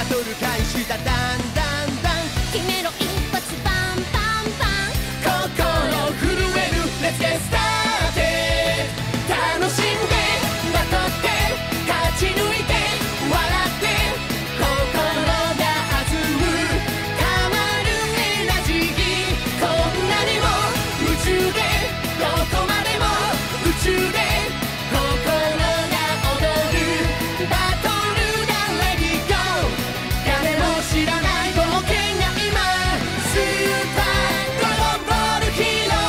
トル開始だ。だんだんだん決めろ一発バンバンバン。 心震える Let's get started。 楽しんでバトって勝ち抜いて笑って心が弾む変わるエナジー。こんなにも宇宙でどこまでも宇宙で心が踊るバトルだ。 Let it go。 誰も知らない冒険が今スーパードラゴンボールヒーロ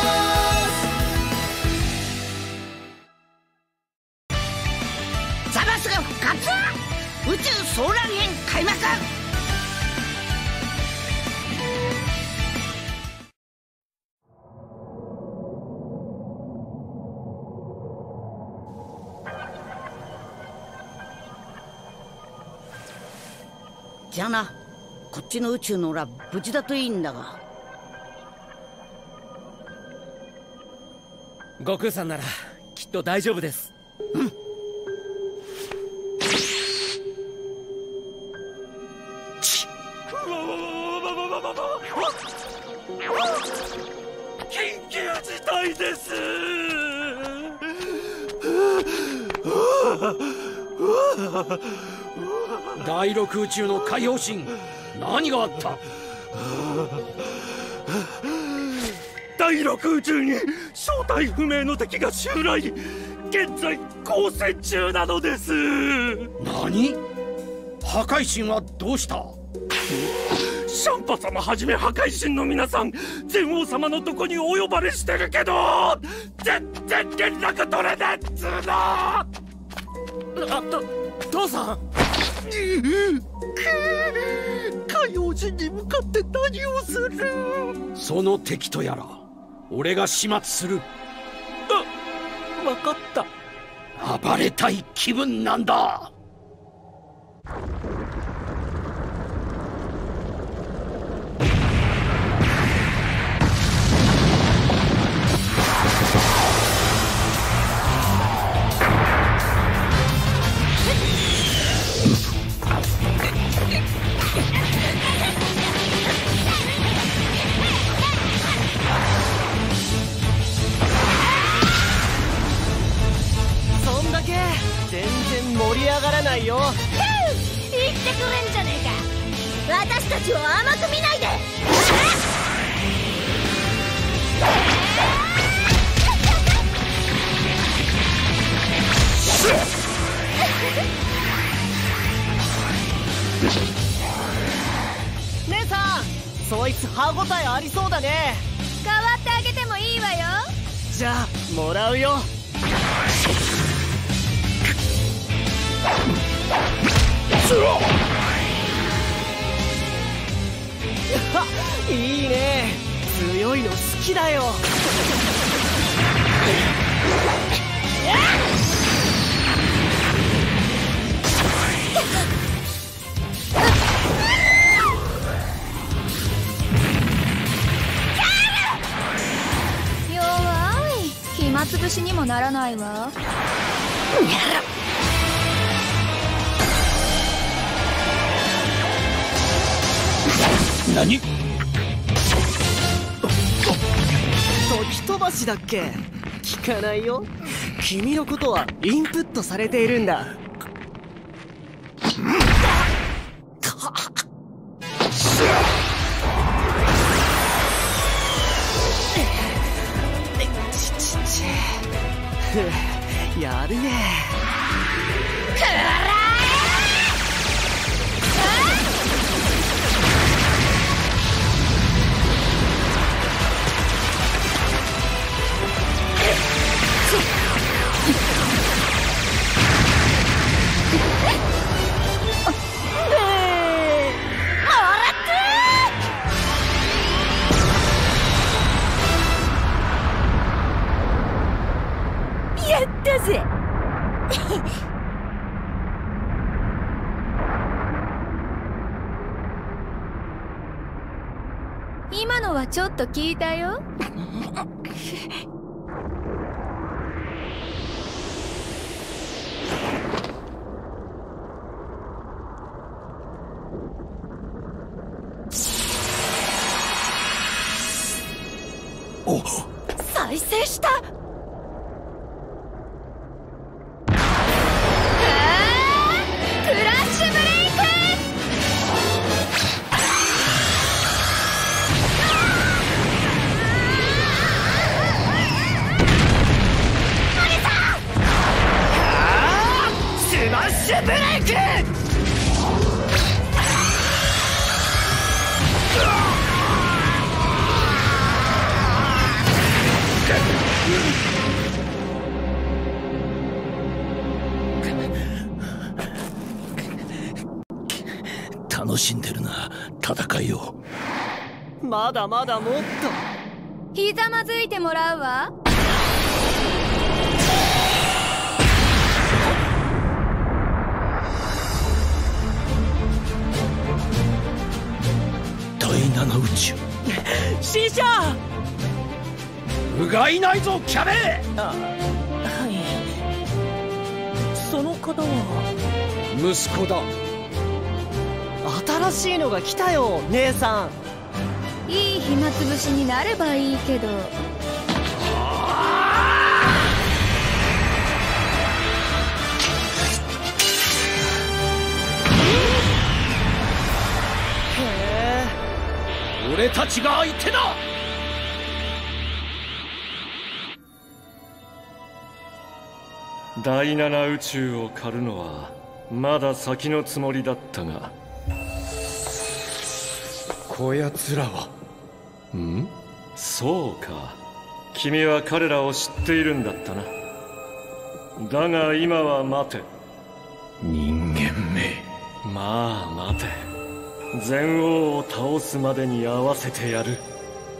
ーズ。 ザマスが復活。宇宙ソーラー編開幕。じゃあな、こっちの宇宙の裏無事だといいんだが。 悟空さんならきっと大丈夫です。 緊急事態です。 第六宇宙の海王神、何があった？ 第六宇宙に正体不明の敵が襲来。現在交戦中なのです。 何？破壊神はどうした？ シャンパ様はじめ破壊神の皆さん、全王様のとこにお呼ばれしてるけど全然連絡取れねえっつーの。 父さん。 海王神に向かって何をする？ その敵とやら俺が始末する。 分かった。 暴れたい気分なんだ。 全然盛り上がらないよ。 言ってくれんじゃねえか。私たちを甘く見ないで。 姉さん、そいつ歯ごたえありそうだね。 代わってあげてもいいわよ。 じゃあもらうよ。いいね、強いの好きだよ。 弱い。暇つぶしにもならないわ。 何？ 時飛ばしだっけ？聞かないよ。君のことはインプットされているんだ。やるね。 やったぜ。今のはちょっと聞いたよ。 お、 再生した。クラッシュブレイク。 スマッシュブレイク。 楽しんでるな、戦いを。 まだまだもっと。 ひざまずいてもらうわ。 第七宇宙。 師匠。 不甲斐ないぞキャベ。 はい。その方は息子だ。 新しいのが来たよ姉さん。いい暇つぶしになればいいけど。 俺たちが相手だ。 第七宇宙を狩るのはまだ先のつもりだったが。 こやつらは。 ん？そうか、君は彼らを知っているんだったな。だが今は待て。 人間め。 まあ待て。全王を倒すまでに合わせてやる。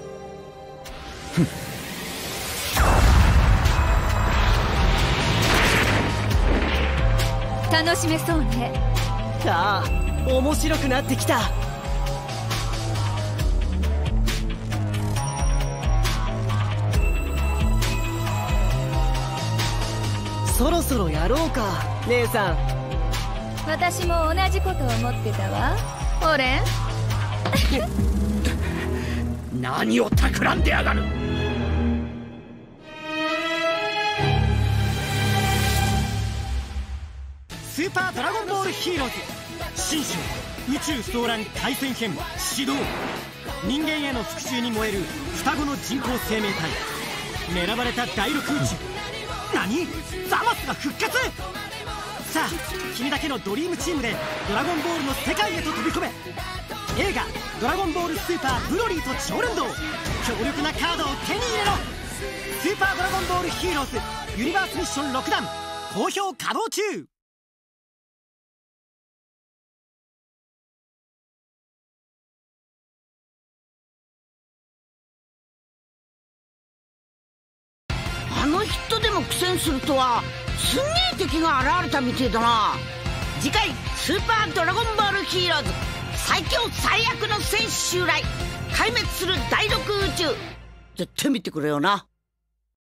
楽しめそうね。 ああ、面白くなってきた。そろそろやろうか姉さん。 私も同じこと思ってたわ。オレン。 何を企んでやがる。 スーパードラゴンボールヒーローズ新種宇宙騒乱対戦編始動。人間への復讐に燃える双子の人工生命体。狙われた第6宇宙。何？ザマスが復活。さあ君だけのドリームチームでドラゴンボールの世界へと飛び込め。映画「ドラゴンボールスーパーブロリーと超連動」強力なカードを手に入れろ。スーパードラゴンボールヒーローズユニバースミッション6弾好評稼働中。 あのヒットでも苦戦するとはすげえ敵が現れたみてえだな。次回スーパードラゴンボールヒーローズ最強最悪の戦士襲来壊滅する第6宇宙絶対見てくれよな。